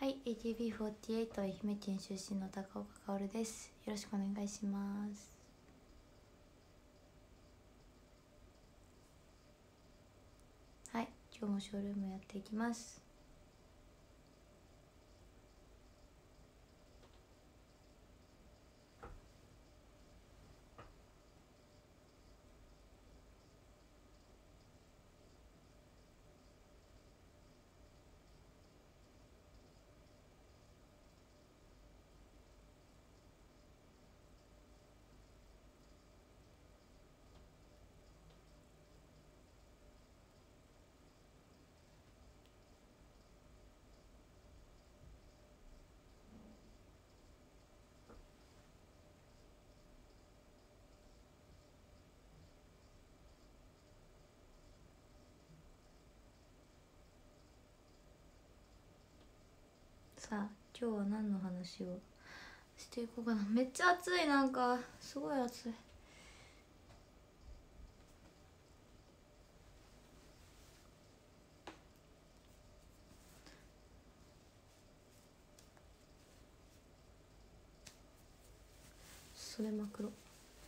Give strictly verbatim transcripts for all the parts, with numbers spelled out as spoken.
はい、エーティービーフォーティーエイト 愛媛県出身の高岡薫です。よろしくお願いします。はい、今日もショールームやっていきます。さあ、今日は何の話をしていこうかな。めっちゃ暑い、なんかすごい暑い。それマクロ。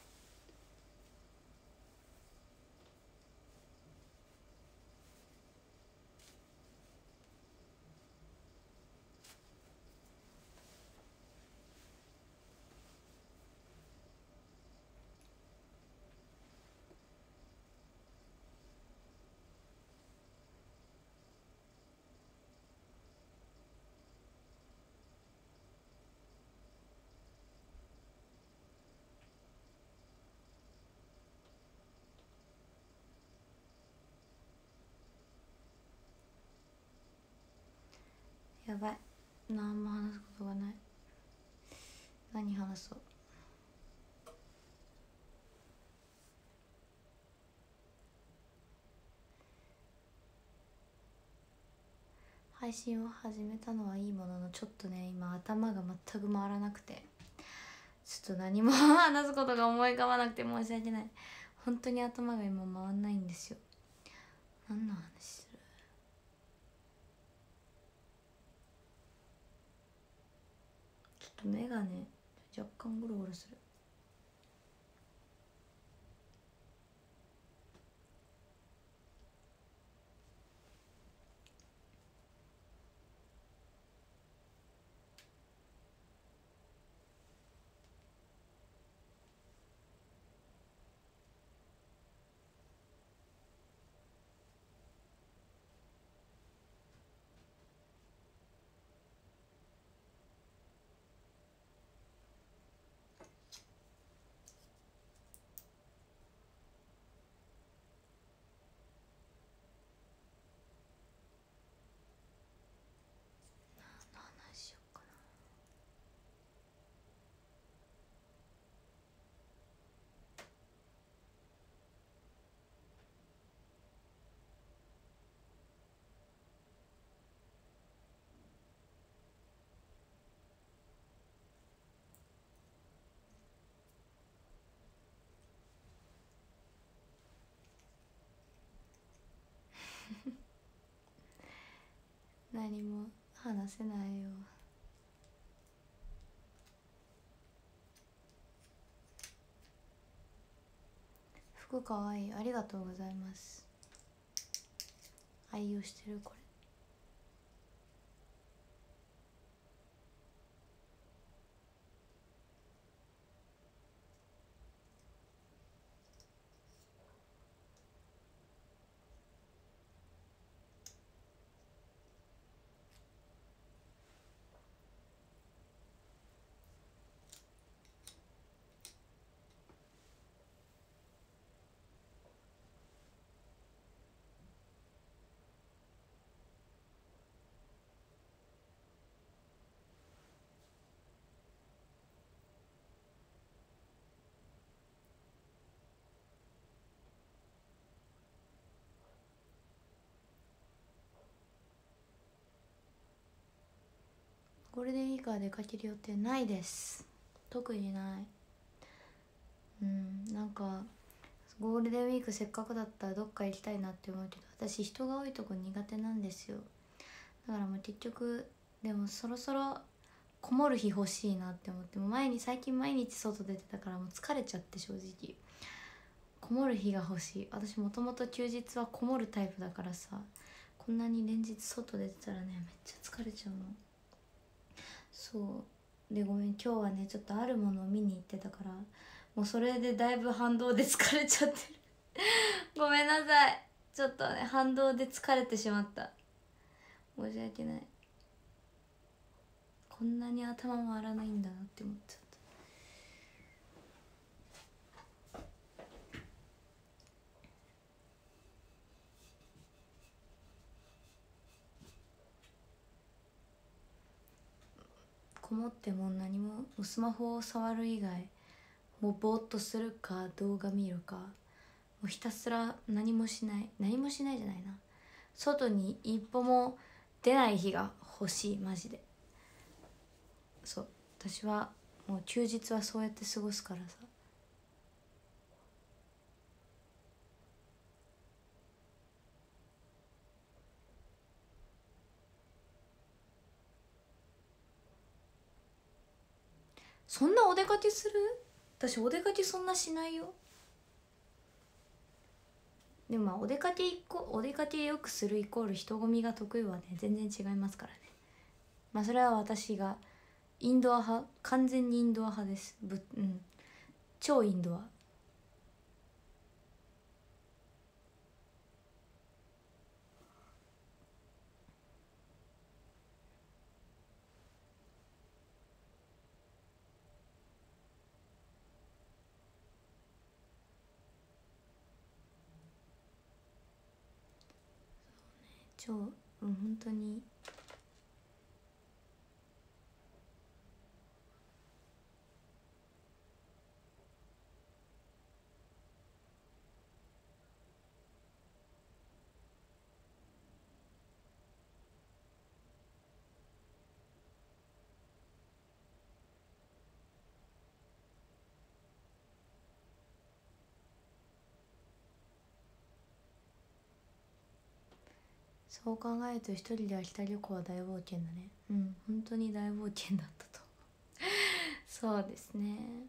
やばい、何も話すことがない。何話そう。配信を始めたのはいいものの、ちょっとね今頭が全く回らなくて、ちょっと何も話すことが思い浮かばなくて申し訳ない。本当に頭が今回んないんですよ。何の話する？ちょっと目がね若干ゴロゴロする。何の話しようかな。何も話せないよ。服かわいい、ありがとうございます。愛用してるこれ。ゴールデンウィークは出かける予定ないです。特にない。うんなんかゴールデンウィークせっかくだったらどっか行きたいなって思うけど、私人が多いとこ苦手なんですよ。だからもう結局でもそろそろこもる日欲しいなって思って、もう前に最近毎日外出てたからもう疲れちゃって、正直こもる日が欲しい。私もともと休日はこもるタイプだからさ、こんなに連日外出てたらねめっちゃ疲れちゃうの。そうで、ごめん今日はねちょっとあるものを見に行ってたから、もうそれでだいぶ反動で疲れちゃってるごめんなさい、ちょっとね反動で疲れてしまった、申し訳ない。こんなに頭回らないんだなって思っちゃった。こもっても何も、スマホを触る以外もうぼーっとするか動画見るか、もうひたすら何もしない、何もしないじゃないな、外に一歩も出ない日が欲しい、マジで。そう、私はもう休日はそうやって過ごすからさ。そんなお出かけする？私お出かけそんなしないよ。でもまあお出かけイコお出かけよくするイコール人混みが得意はね全然違いますからね。まあそれは私がインドア派、完全にインドア派です。ぶうん超インドア。超うん本当に。そう考えると一人で秋田旅行は大冒険だね。うん本当に大冒険だったとそうですね。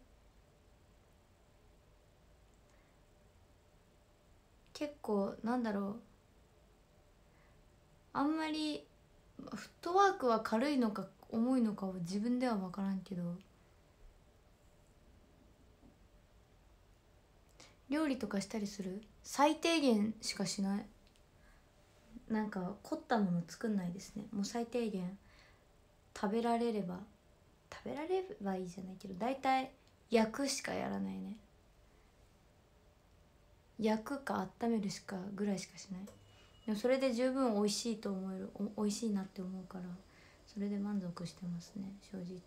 結構なんだろう、あんまりフットワークは軽いのか重いのかは自分では分からんけど、料理とかしたりする？最低限しかしない。なんか凝ったもの作んないですね。もう最低限食べられれば食べられればいいじゃないけど、大体焼くしかやらないね。焼くか温めるしかぐらいしかしない。でもそれで十分美味しいと思える、お美味しいなって思うから、それで満足してますね、正直。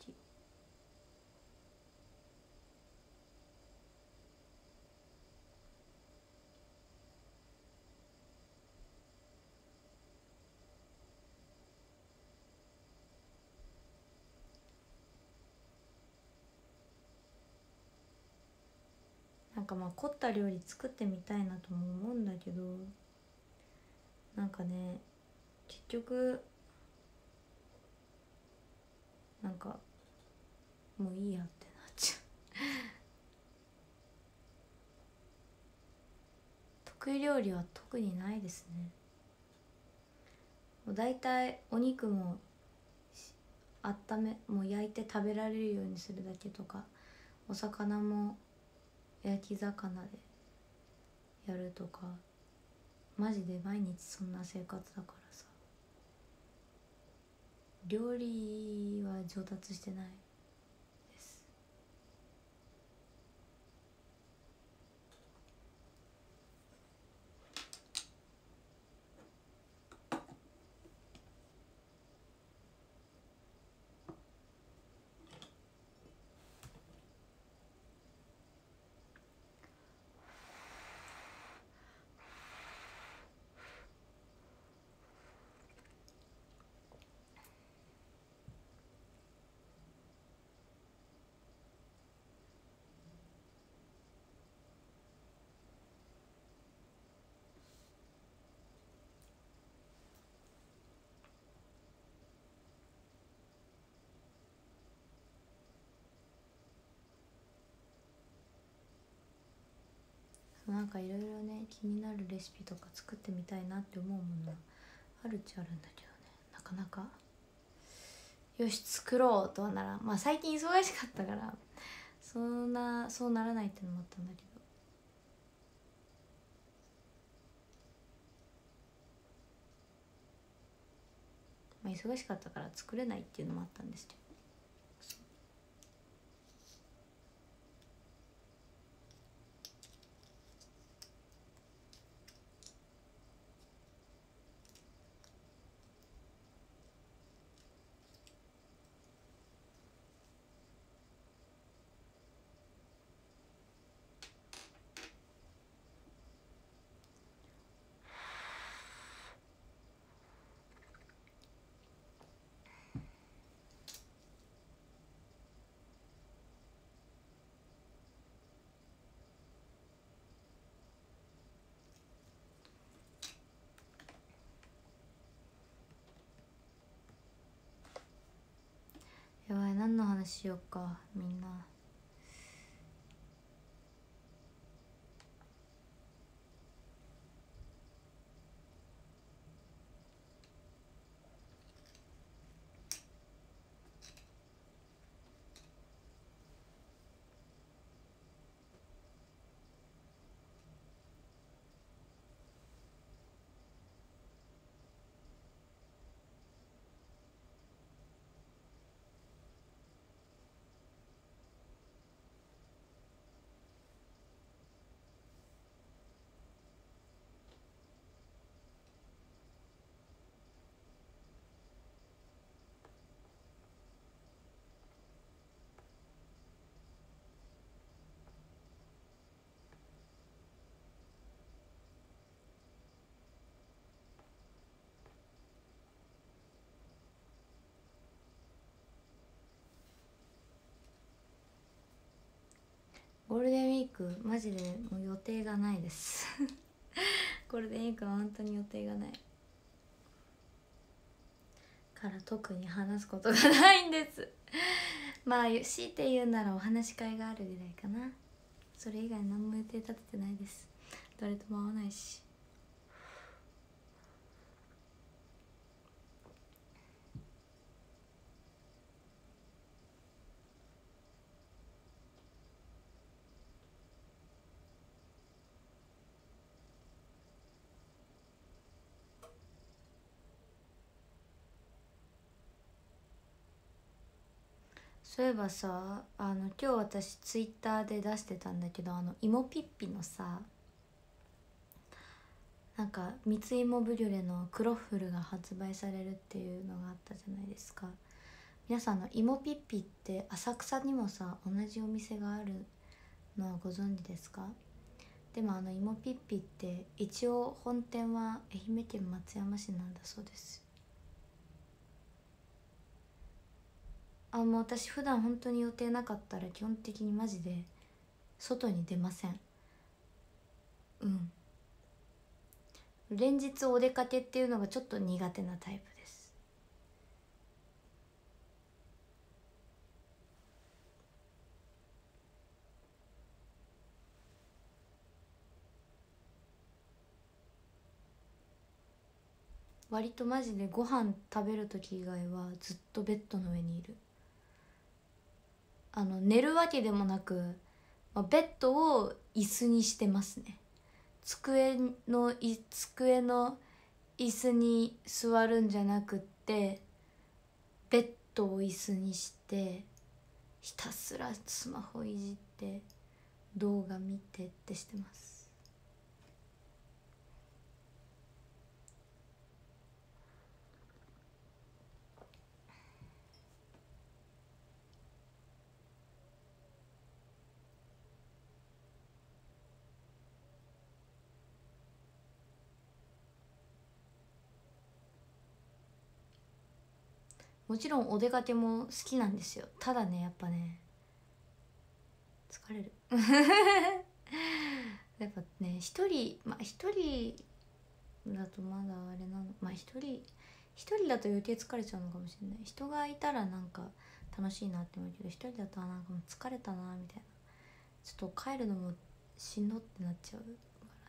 なんかまあ凝った料理作ってみたいなとも思うんだけど、なんかね結局なんかもういいやってなっちゃう得意料理は特にないですね。もうだいたいお肉も温めもう焼いて食べられるようにするだけとか、お魚も焼き魚でやるとか、マジで毎日そんな生活だからさ、料理は上達してないです。 となんかいろいろね気になるレシピとか作ってみたいなって思うものあるっちゃあるんだけどね、なかなかよし作ろうとはならん。まあ最近忙しかったからそんなそうならないってのもあったんだけど、まあ忙しかったから作れないっていうのもあったんですけど、やばい、何の話しようかみんな。ゴールデンウィークマジでもう予定がないですゴールデンウィークは本当に予定がないから特に話すことがないんですまあ強いて言うならお話し会があるぐらいかな。それ以外何も予定立ててないです。誰とも会わないし。そういえばさ、あの今日私ツイッターで出してたんだけど、あの芋ピッピのさ、なんか三つ芋ブリュレのクロッフルが発売されるっていうのがあったじゃないですか。皆さんの芋ピッピって浅草にもさ同じお店があるのはご存知ですか？でもあの芋ピッピって一応本店は愛媛県松山市なんだそうです。あ、もう私普段本当に予定なかったら基本的にマジで外に出ません。うん、連日お出かけっていうのがちょっと苦手なタイプです。割とマジでご飯食べる時以外はずっとベッドの上にいる。あの寝るわけでもなく、まあ、ベッドを椅子にしてますね。机のい机の椅子に座るんじゃなくって、ベッドを椅子にしてひたすらスマホいじって動画見てってしてます。もちろんお出かけも好きなんですよ。ただねやっぱね疲れるやっぱね一人、まあ一人だとまだあれなの、まあ一人一人だと余計疲れちゃうのかもしれない。人がいたらなんか楽しいなって思うけど、一人だとなんかもう疲れたなみたいな、ちょっと帰るのもしんどってなっちゃうからね。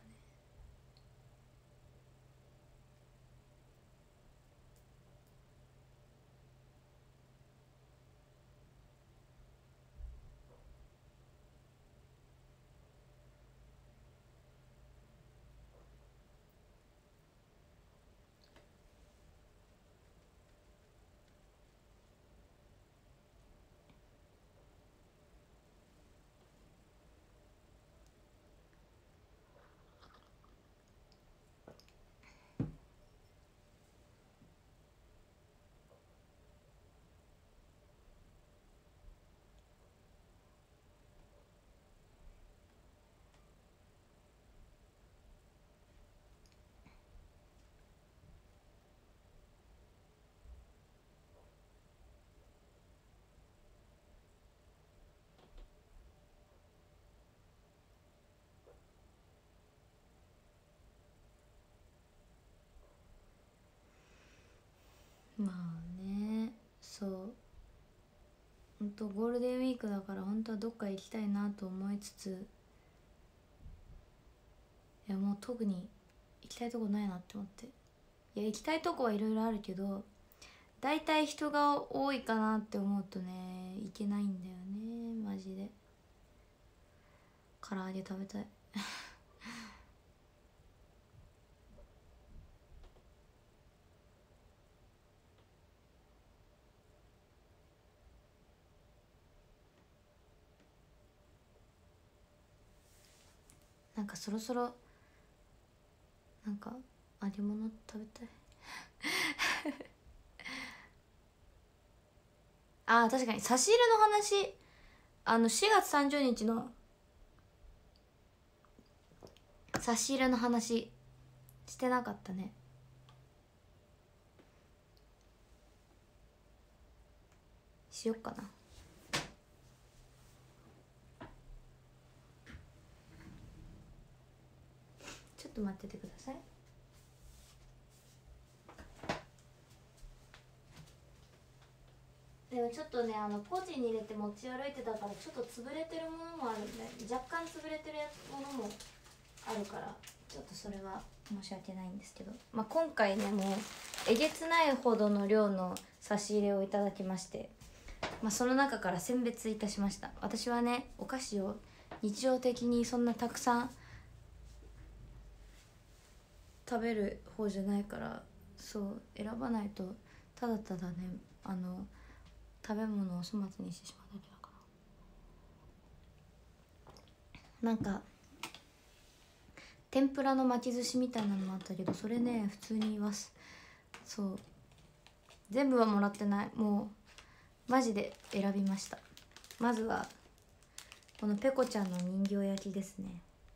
まあね、そうほんとゴールデンウィークだから本当はどっか行きたいなと思いつつ、いやもう特に行きたいとこないなって思って、いや行きたいとこはいろいろあるけどだいたい人が多いかなって思うとね行けないんだよねマジで。唐揚げ食べたいなんかそろそろなんか揚げ物食べたいあー確かに差し入れの話、あのしがつさんじゅうにちの差し入れの話してなかったね。しよっかな。ちょっと待っててください。でもちょっとねあのポーチに入れて持ち歩いてたからちょっと潰れてるものもあるんで、若干潰れてるものもあるからちょっとそれは申し訳ないんですけど、まあ、今回ねもうえげつないほどの量の差し入れをいただきまして、まあ、その中から選別いたしました。私はねお菓子を日常的にそんなたくさん食べる方じゃないから、そう選ばないとただただねあの食べ物を粗末にしてしまうだけだから。なんか天ぷらの巻き寿司みたいなのもあったけどそれね普通に言います。そう全部はもらってない、もうマジで選びました。まずはこのペコちゃんの人形焼きですね、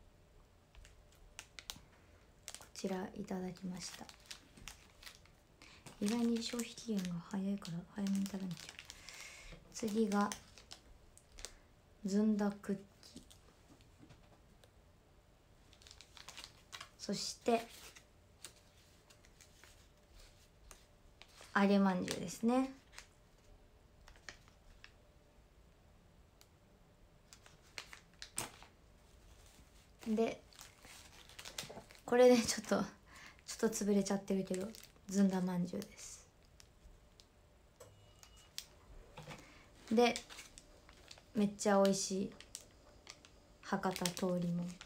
こちらいただきました。意外に消費期限が早いから早めに食べなきゃ。次がずんだクッキー、そして揚げまんじゅうですね。でこれでちょっとちょっと潰れちゃってるけどずんだまんじゅうです。でめっちゃ美味しい博多通りもん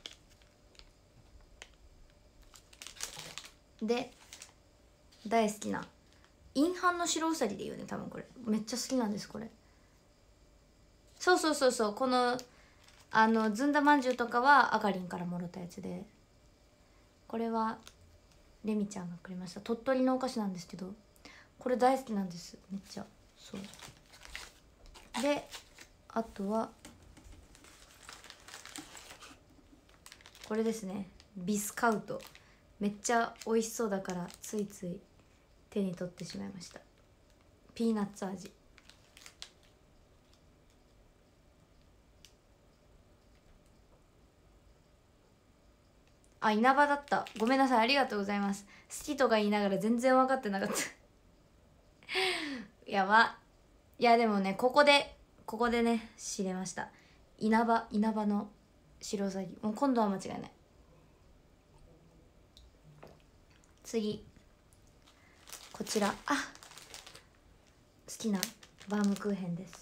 で大好きな陰斑の白うさぎでいいよね多分。これめっちゃ好きなんです。これそうそうそうそう、このあのずんだまんじゅうとかはあかりんからもらったやつで、これはレミちゃんがくれました。鳥取のお菓子なんですけどこれ大好きなんですめっちゃ。そうであとはこれですね、ビスカウト。めっちゃ美味しそうだからついつい手に取ってしまいました。ピーナッツ味。あ、稲葉だった。ごめんなさい、ありがとうございます。好きとか言いながら全然分かってなかったやば。いやでもねここでここでね知れました。稲葉稲葉の白うさぎ、もう今度は間違いない。次こちら、あ、好きなバームクーヘンです。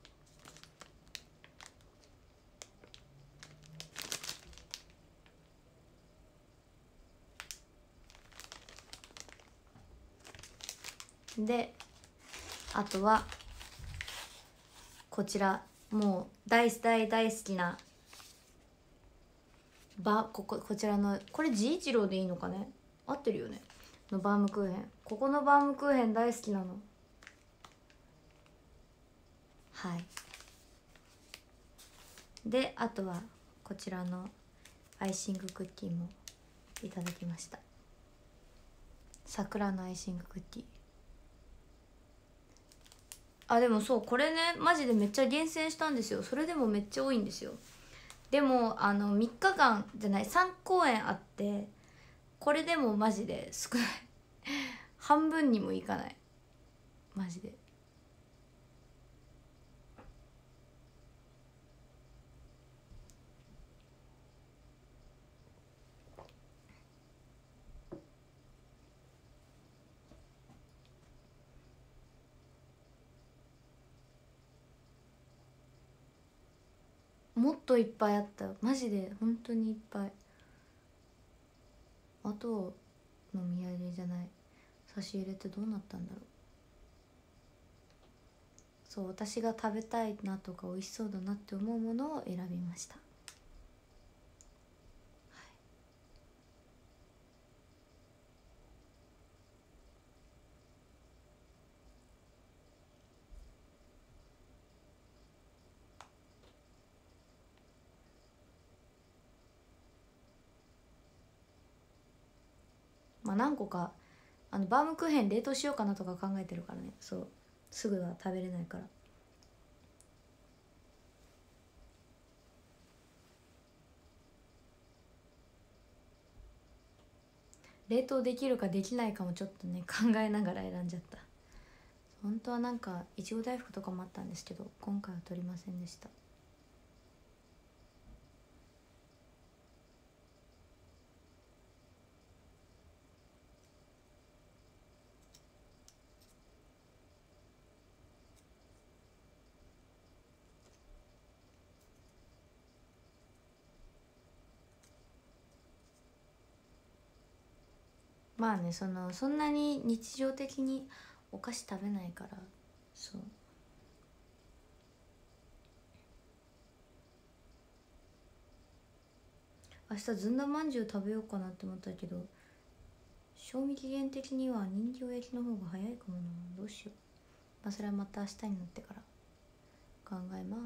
であとはこちら、もう大大大好きなばこここちらの、これ治一郎でいいのかね、合ってるよね、のバームクーヘン。ここのバームクーヘン大好きなの。はい。であとはこちらのアイシングクッキーもいただきました。桜のアイシングクッキー。あ、でもそう、これねマジでめっちゃ厳選したんですよ。それでもめっちゃ多いんですよ。でもあのみっかかんじゃない、さん公演あって、これでもマジで少ない半分にもいかない、マジで。もっといっぱいあった、マジで本当にいっぱい。あとのみやりじゃない、差し入れってどうなったんだろう。そう、私が食べたいなとか美味しそうだなって思うものを選びました。まあ何個か、あのバームクーヘン冷凍しようかなとか考えてるからね。そう、すぐは食べれないから。冷凍できるかできないかもちょっとね考えながら選んじゃった。本当はなんかいちご大福とかもあったんですけど、今回は取りませんでした。まあね、そのそんなに日常的にお菓子食べないから。そう、明日ずんだまんじゅう食べようかなって思ったけど、賞味期限的には人形焼きの方が早いかもな。どうしよう。まあそれはまた明日になってから考えます。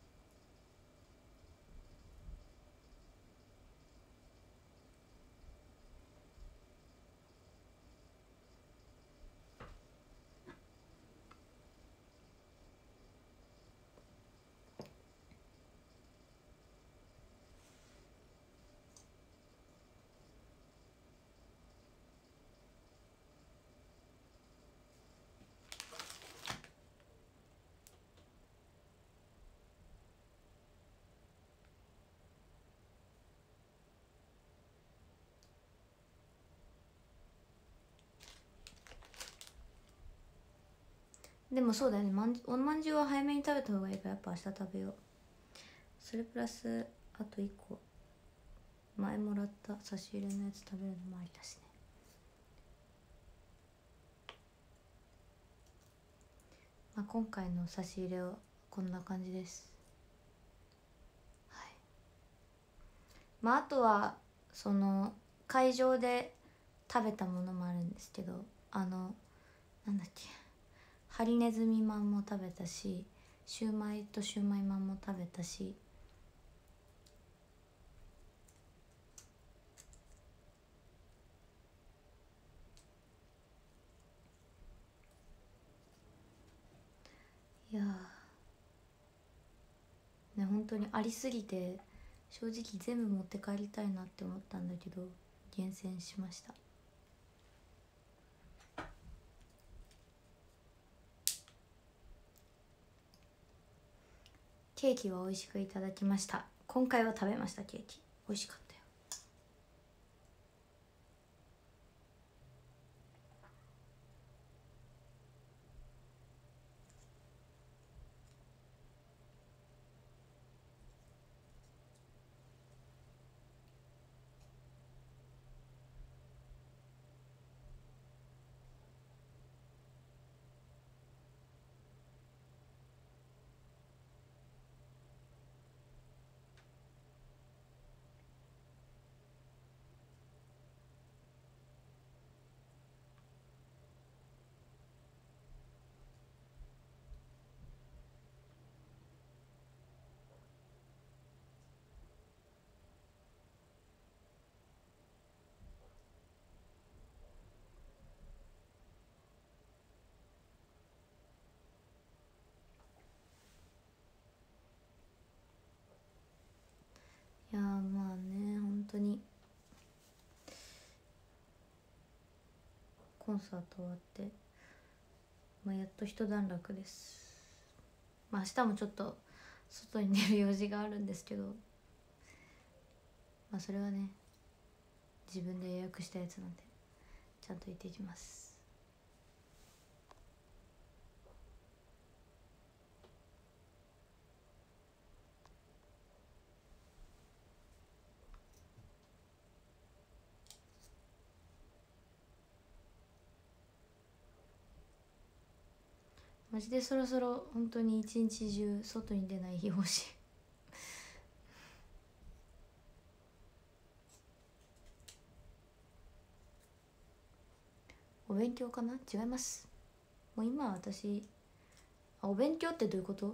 でもそうだよね、まんおまんじゅうは早めに食べた方がいいから、やっぱ明日食べよう。それプラスあといっこ前もらった差し入れのやつ食べるのもありだしね。まあ、今回の差し入れはこんな感じです。はい。まああとはその会場で食べたものもあるんですけど、あのなんだっけ、ハリネズミまんも食べたし、シューマイとシューマイまんも食べたし、いやーね、本当にありすぎて正直全部持って帰りたいなって思ったんだけど厳選しました。ケーキは美味しくいただきました。 今回は食べました。ケーキ美味しかった。いやーまあね、本当にコンサート終わって、まあ、やっと一段落です。まあ明日もちょっと外に出る用事があるんですけど、まあそれはね自分で予約したやつなんでちゃんと行ってきます。マジでそろそろ本当に一日中外に出ない日欲しい。お勉強かな？違います。もう今私、あ、お勉強ってどういうこと？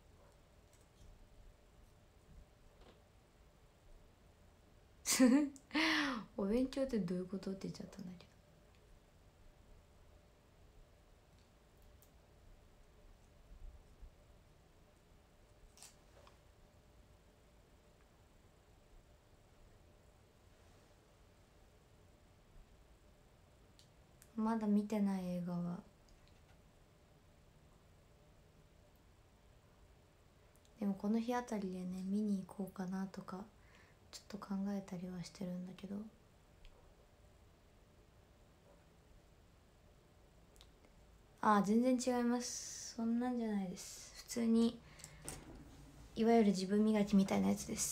お勉強ってどういうことって言っちゃったんだけど。まだ見てない映画は、でもこの日あたりでね見に行こうかなとかちょっと考えたりはしてるんだけど、ああ全然違います。そんなんじゃないです。普通にいわゆる自分磨きみたいなやつです。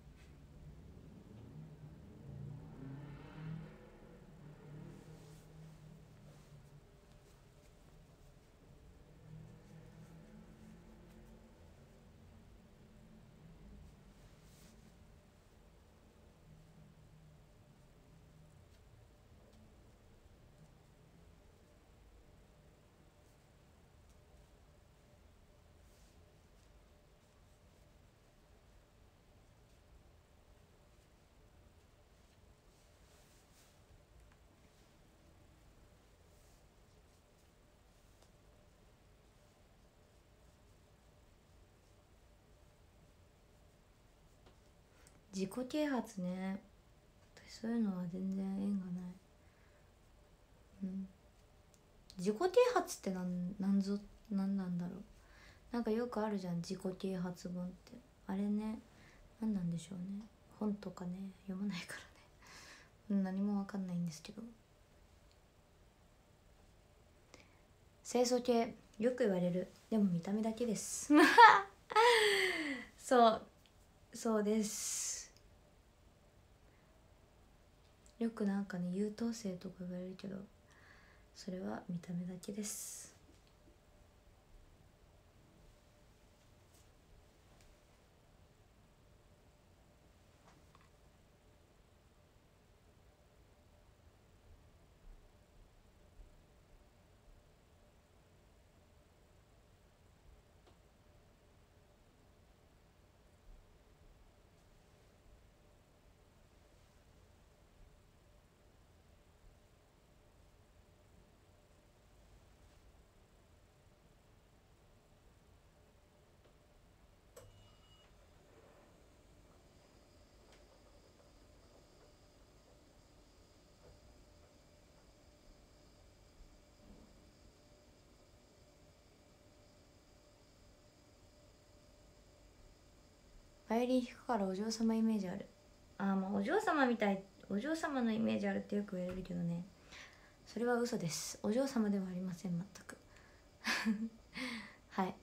自己啓発ね、私そういうのは全然縁がない。うん、自己啓発ってなんなんぞなんなんだろう。なんかよくあるじゃん、自己啓発本って。あれね、なんなんでしょうね。本とかね読まないからね、何もわかんないんですけど。清楚系よく言われる。でも見た目だけです。そうそうです。よくなんかね優等生とか言われるけど、それは見た目だけです。 バイオリン弾くからお嬢様イメージある。あー、まあお嬢様みたい、お嬢様のイメージあるってよく言われるけどね、それは嘘です。お嬢様ではありません、全くはい。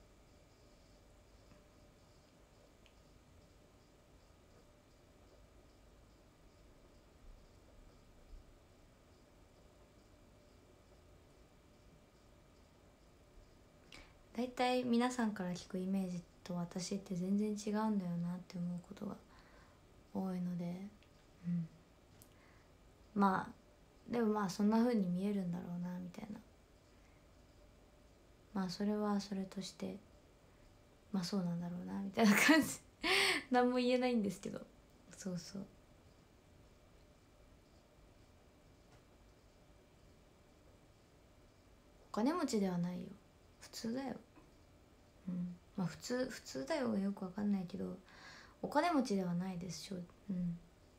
だいたい皆さんから聞くイメージと私って全然違うんだよなって思うことが多いので、うん、まあでもまあそんな風に見えるんだろうなみたいな、まあそれはそれとしてまあそうなんだろうなみたいな感じ何も言えないんですけど、そうそう。お金持ちではないよ、普通だよ。うん、まあ普通普通だよはよくわかんないけど、お金持ちではないですしょ。うん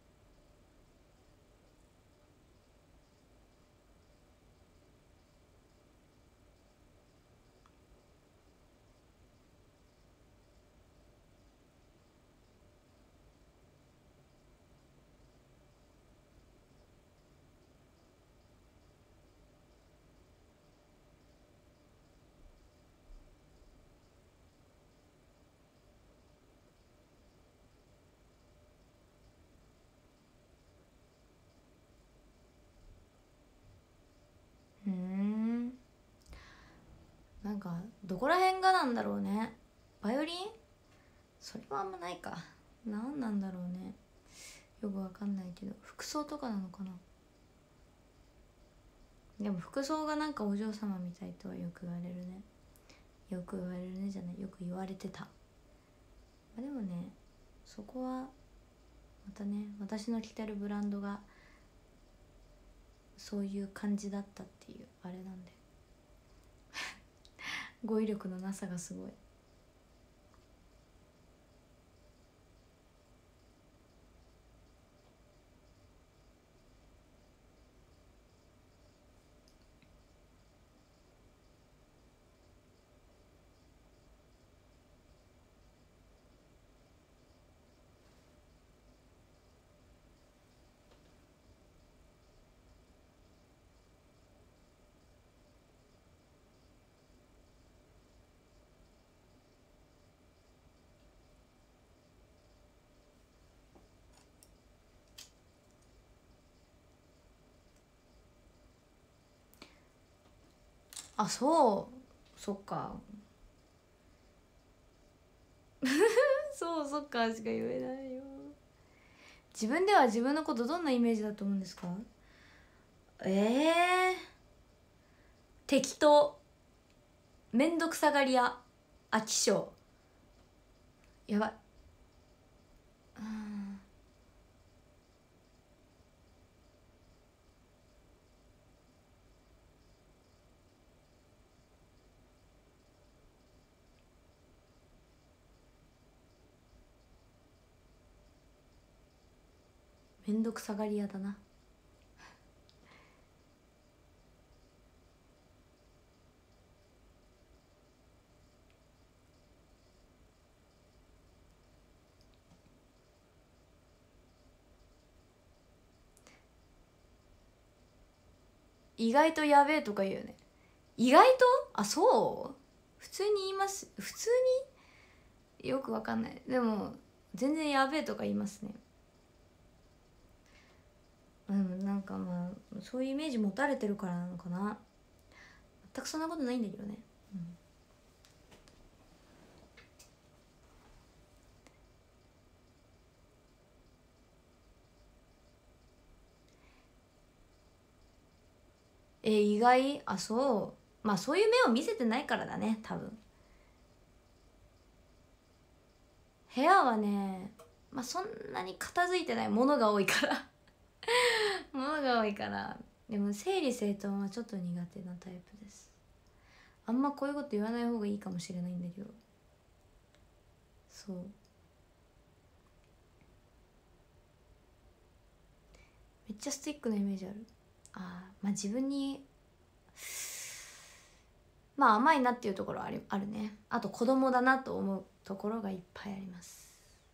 うーん、なんかどこら辺がなんだろうね。バイオリン、それはあんまないか。なんなんだろうね、よくわかんないけど、服装とかなのかな。でも服装がなんかお嬢様みたいとはよく言われるね。よく言われるねじゃない、よく言われてた。まあ、でもね、そこはまたね、私の着てるブランドがそういう感じだったっていうあれなんで語彙力のなさがすごい。あ、そう、そっかそうそっかしか言えないよ。自分では自分のことどんなイメージだと思うんですか？ええー、適当、めんどくさがり屋、飽き性、やばい、うん、めんどくさがり屋だな。意外とやべえとか言うよね。意外と、あ、そう、普通に言います。普通によくわかんない。でも全然やべえとか言いますね。うん、なんかまあそういうイメージ持たれてるからなのかな。全くそんなことないんだけどね、うん、えー、意外、あ、そう、まあそういう目を見せてないからだね多分。部屋はね、まあそんなに片付いてない、ものが多いからものが多いから。でも整理整頓はちょっと苦手なタイプです。あんまこういうこと言わない方がいいかもしれないんだけど、そう、めっちゃストイックなイメージある。あー、まあ自分にまあ甘いなっていうところはある、あるね。あと子供だなと思うところがいっぱいあります。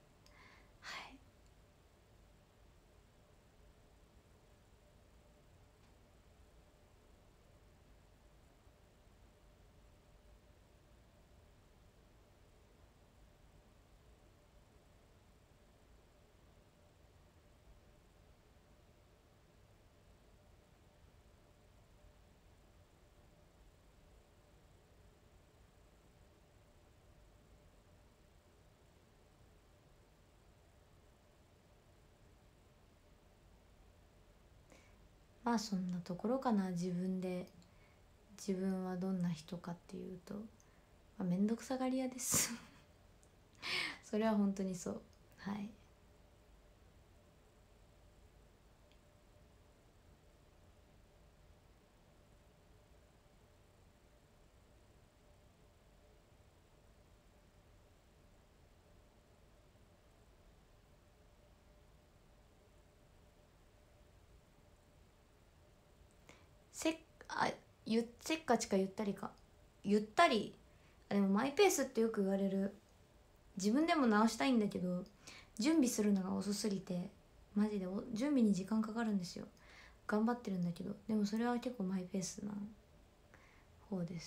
まあそんなところかな。自分で自分はどんな人かっていうと、まあ、めんどくさがり屋ですそれは本当にそう。はい。せっあゆせっかちかゆったりか。ゆったり。あでもマイペースってよく言われる。自分でも直したいんだけど準備するのが遅すぎて、マジでお準備に時間かかるんですよ。頑張ってるんだけど、でもそれは結構マイペースな方です。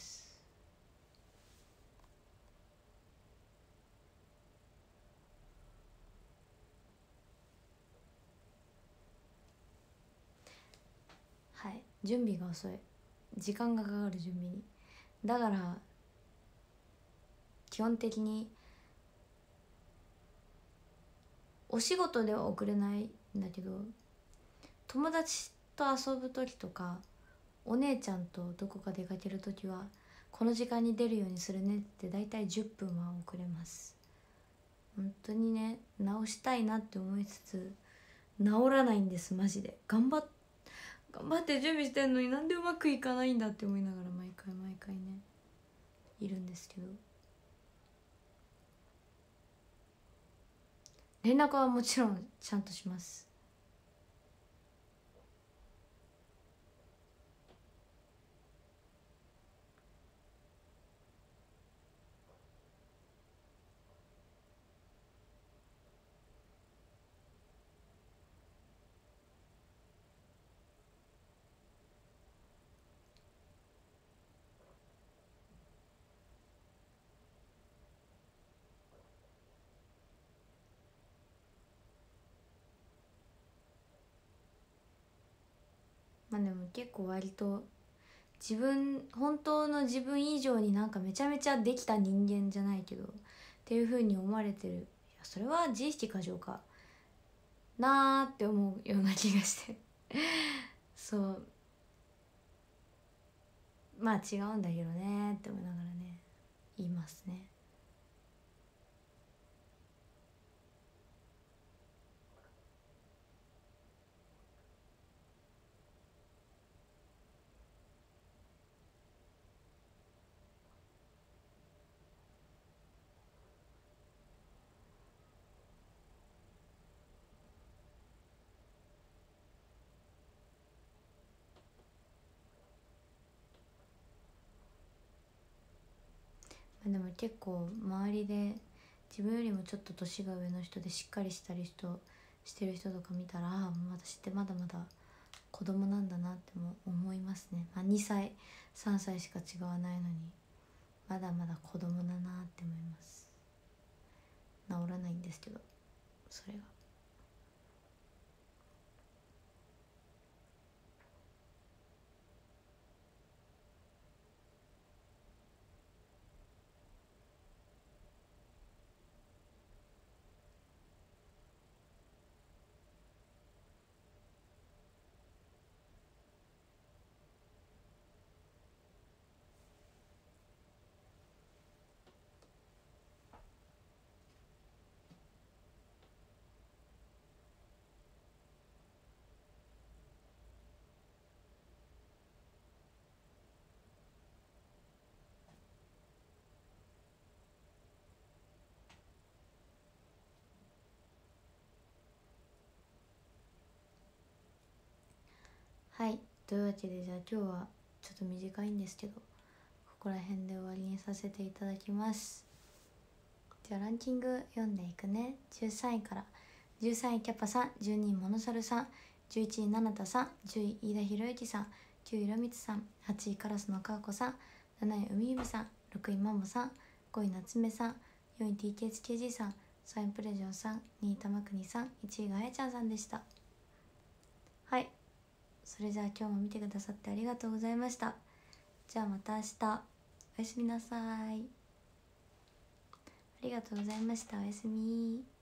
はい、準備が遅い。時間がかかる準備に。だから基本的にお仕事では遅れないんだけど、友達と遊ぶ時とかお姉ちゃんとどこか出かける時はこの時間に出るようにするねって大体じゅっぷんは遅れます。本当にね、直したいなって思いつつ治らないんです。マジで頑張っ頑張って準備してんのになんでうまくいかないんだって思いながら毎回毎回ねいるんですけど、連絡はもちろんちゃんとします。まあでも結構割と自分本当の自分以上になんかめちゃめちゃできた人間じゃないけどっていう風に思われてる。いやそれは自意識過剰かなーって思うような気がしてそう、まあ違うんだけどねって思いながらね言いますね。でも結構周りで自分よりもちょっと年が上の人でしっかりしたり人してる人とか見たら、もう私ってまだまだ子供なんだなっても思いますね。まあ、にさいさんさいしか違わないのにまだまだ子供だなって思います。治らないんですけどそれが。はい、というわけでじゃあ今日はちょっと短いんですけどここら辺で終わりにさせていただきます。じゃあランキング読んでいくね。じゅうさんいから。じゅうさんいキャパさん、じゅうにいモノサルさん、じゅういちいナナタさん、じゅうい飯田博之さん、きゅうい色光さん、はちいカラスのかーこさん、なない海ゆめさん、ろくいマモさん、ごい夏目さん、よんい ティーケーエイチケージー さん、さんいプレジョンさん、にい玉国さん、いちいがあやちゃんさんでした。はい、それじゃあ今日も見てくださってありがとうございました。じゃあまた明日。おやすみなさい。ありがとうございました。おやすみ。